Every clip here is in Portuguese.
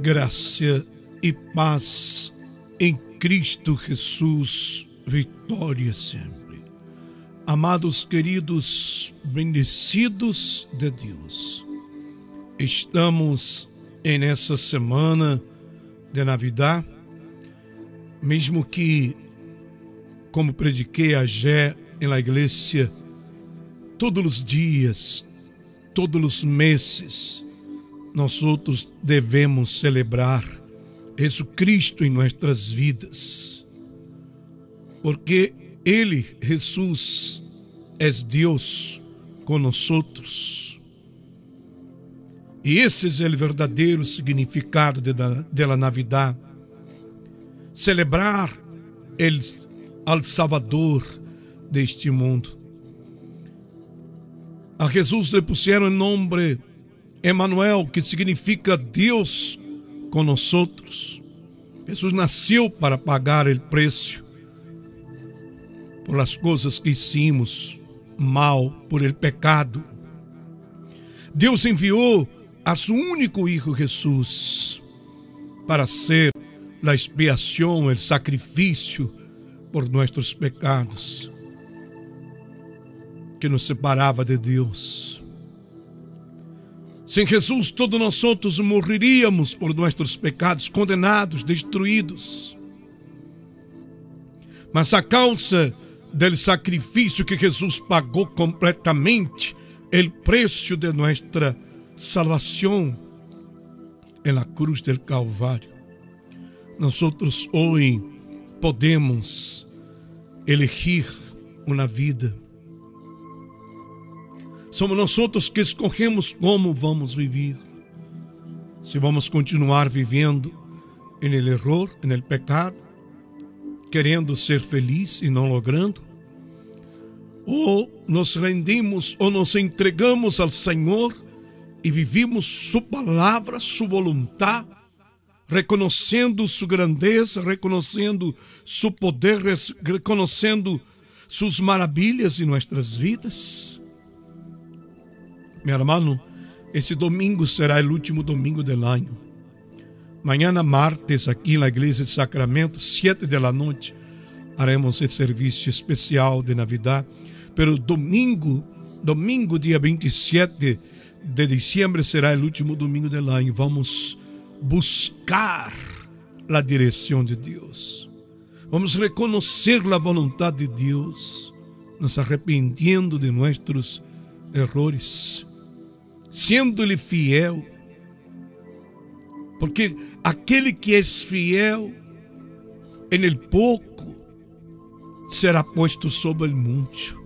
Graça e paz em Cristo Jesus, vitória sempre. Amados queridos, bendecidos de Deus, estamos nessa semana de Navidad, mesmo que, como prediquei ayer na igreja, todos os dias, todos os meses, nós outros devemos celebrar Jesus Cristo em nossas vidas, porque Ele, Jesus, é Deus com nós outros. E esse é o verdadeiro significado da Navidad. Celebrar al Salvador deste mundo. A Jesus lhe puseram o nome Emmanuel, que significa Deus com nós outros. Jesus nasceu para pagar o preço por as coisas que hicimos mal, por el pecado. Deus enviou a seu único Hijo Jesus para ser a expiação, o sacrifício por nossos pecados, que nos separava de Deus. Sem Jesus, todos nós outros morreríamos por nossos pecados, condenados, destruídos. Mas a causa do sacrifício que Jesus pagou completamente, o preço de nossa salvação, na cruz del Calvário, nós outros hoje podemos elegir uma vida. Somos nós outros que escolhemos como vamos viver. Se vamos continuar vivendo no erro, no pecado, querendo ser feliz e não logrando, ou nos rendimos ou nos entregamos ao Senhor e vivimos sua palavra, sua vontade, reconhecendo sua grandeza, reconhecendo seu poder, reconhecendo suas maravilhas em nossas vidas. Meu irmão, esse domingo será o último domingo do ano. Amanhã, martes, aqui na Igreja de Sacramento, 7 da noite, haremos o serviço especial de Navidad. Pero domingo, dia 27 de dezembro, será o último domingo do ano. Vamos buscar a direção de Deus. Vamos reconhecer a vontade de Deus, nos arrependendo de nossos errores, sendo-lhe fiel, porque aquele que é fiel en el pouco será posto sobre o muito.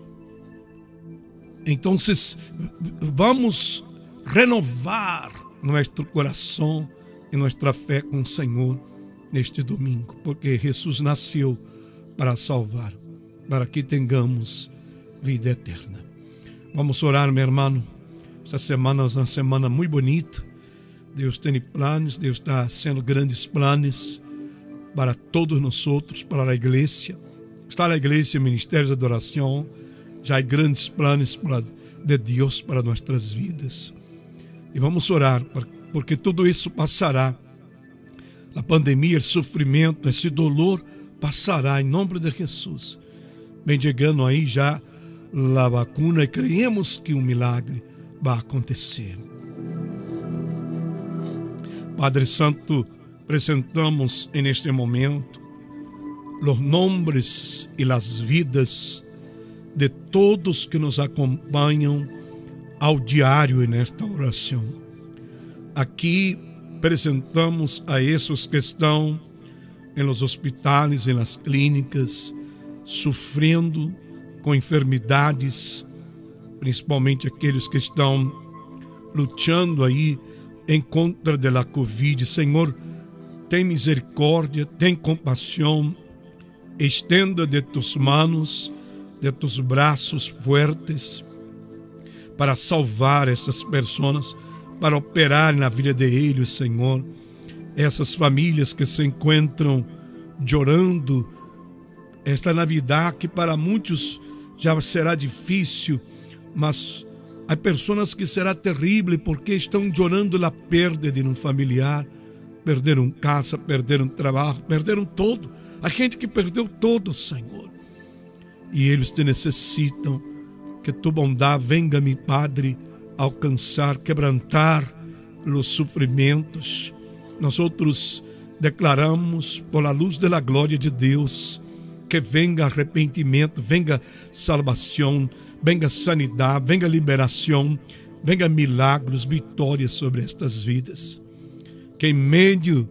Então, vamos renovar nosso coração e nossa fé com o Senhor neste domingo, porque Jesus nasceu para salvar, para que tenhamos vida eterna. Vamos orar, meu irmão. Esta semana é uma semana muito bonita. Deus tem planos, Deus está fazendo grandes planos para todos nós outros, para a igreja. Está na igreja, ministério de adoração. Já há grandes planos de Deus para nossas vidas. E vamos orar, porque tudo isso passará. A pandemia, o sofrimento, esse dolor passará em nome de Jesus. Vem chegando aí já a vacuna e creemos que um milagre vai acontecer. Padre Santo, apresentamos neste momento os nomes e as vidas de todos que nos acompanham ao diário nesta oração. Aqui apresentamos a esses que estão nos hospitais, nas clínicas, sofrendo com enfermidades, principalmente aqueles que estão lutando aí em contra da Covid. Senhor, tem misericórdia, tem compaixão, estenda de tus manos, de tus braços fortes, para salvar essas pessoas, para operar na vida deles, Senhor. Essas famílias que se encontram chorando esta Navidad, que para muitos já será difícil, mas há pessoas que será terrível porque estão chorando a perda de um familiar, perderam casa, perderam trabalho, perderam tudo. A gente que perdeu tudo, Senhor. E eles te necessitam. Que tu bondade venga, meu Padre, alcançar, quebrantar os sofrimentos. Nós outros declaramos, por la luz da glória de Deus, que venga arrependimento, venga salvação, venga sanidade, venga liberação, venga milagros, vitórias sobre estas vidas. Que em meio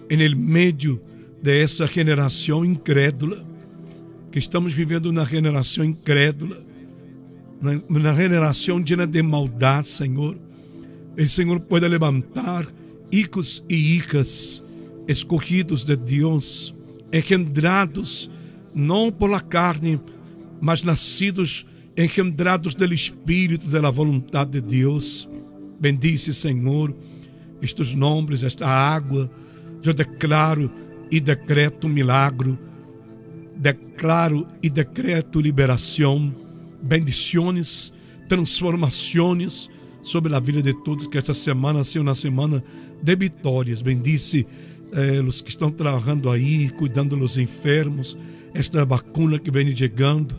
de essa geração incrédula, que estamos vivendo uma geração incrédula, uma geração llena de maldade, Senhor, o Senhor pode levantar hijos e hijas escogidos de Deus, engendrados não por la carne, mas nascidos, engendrados do Espírito, da vontade de Deus. Bendice, Senhor, estes nomes, esta água. Eu declaro e decreto milagre, declaro e decreto liberação, bendições, transformações sobre a vida de todos, que esta semana seja uma semana de vitórias. Bendice os que estão trabalhando aí, cuidando dos enfermos, esta vacuna que vem chegando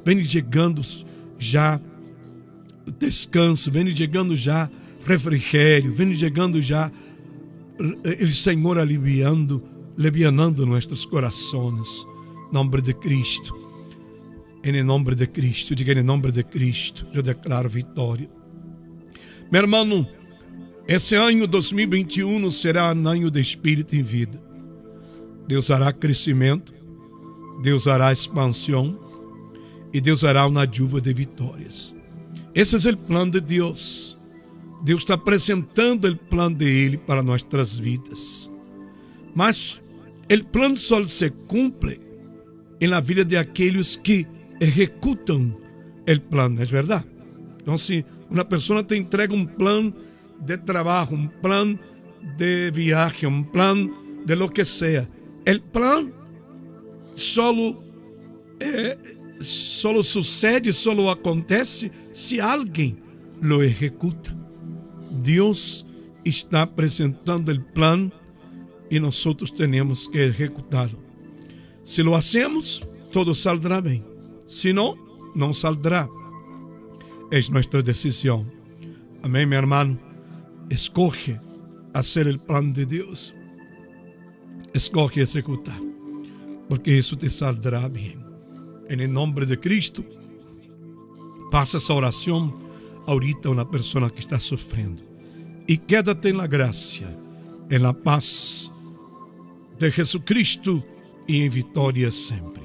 já descanso, vem chegando já refrigério, vem chegando já o Senhor alivianando nossos corações. Em nome de Cristo, em nome de Cristo, diga em nome de Cristo, eu declaro vitória. Meu irmão, esse ano 2021 será um ano de espírito em vida. Deus hará crescimento, Deus hará expansão e Deus hará uma chuva de vitórias. Esse é o plano de Deus. Deus está apresentando o plano de Ele para nossas vidas. Mas o plano só se cumpre na vida de aqueles que executam o plano, não é verdade? Então, se uma pessoa te entrega um plano de trabalho, um plano de viagem, um plano de lo que seja, o plano solo sucede, solo acontece se alguém lo executa. Deus está apresentando o plano e nós temos que executá-lo. Se lo hacemos, todo saldrá bem. Se não, não saldrá. É nossa decisão. Amém, meu irmão? Escoge fazer o plano de Deus. Escoge executar, porque isso te saldrá bem. Em nome de Cristo, passa essa oração ahorita a uma pessoa que está sofrendo. E quédate na graça, na paz de Jesucristo e em vitória sempre.